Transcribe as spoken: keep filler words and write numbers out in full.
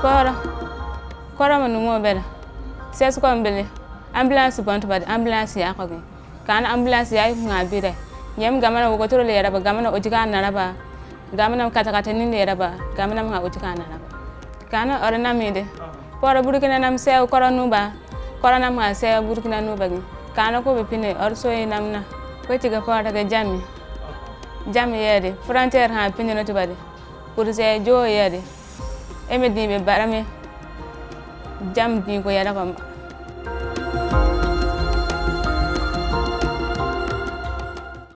Kora. Kora mo numo bela. Ses ko mbele. Ambulance bonto bad ambulance ya ko. Kana ambulance ya ngabire. Nyem gamana wo gotoro le yaraba gamana otika naraba. Gamana kata kata ni le yaraba. Gamana nga otika naraba. Kana orana mide. Kora burkina nam se kora nuba. Kora nam nga se burkina nuba gi. Kana ko be pine orso e namna. Ko tiga kora ga jami. Jami yede. Frontière ha pine no tubade. Pour se jo yede. Eme di be barame. Jam di ko yada ko.